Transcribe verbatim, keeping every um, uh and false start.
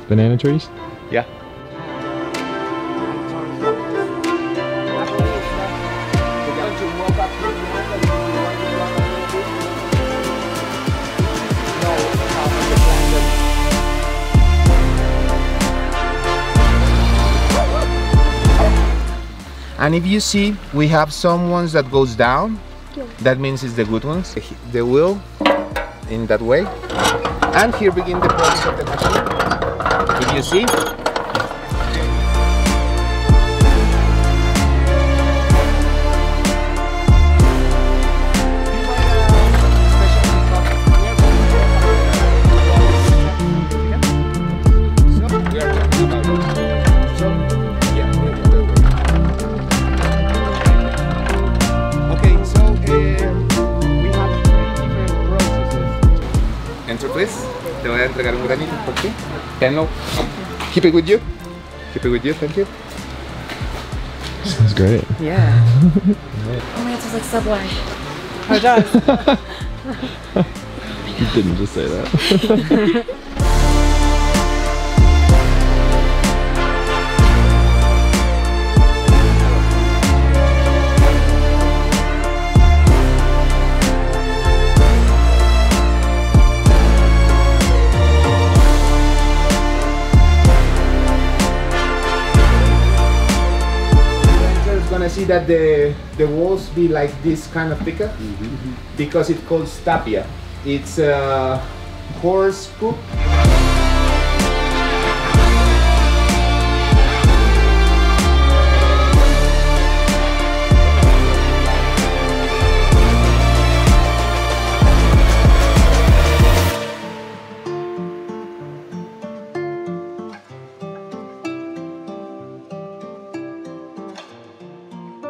banana trees? Yeah. And if you see, we have some ones that goes down. Yeah. That means it's the good ones. The wheel in that way. And here begin the process of the machine. If you see. Enter please. Te voy a entregar un granito. Okay. Hello. Keep it with you. Keep it with you. Thank you. Sounds great. Yeah. Oh my, it tastes like Subway. Oh, it does. You didn't just say that. Gonna see that the the walls be like this kind of thicker, mm-hmm. because it calls tapia. It's a horse poop.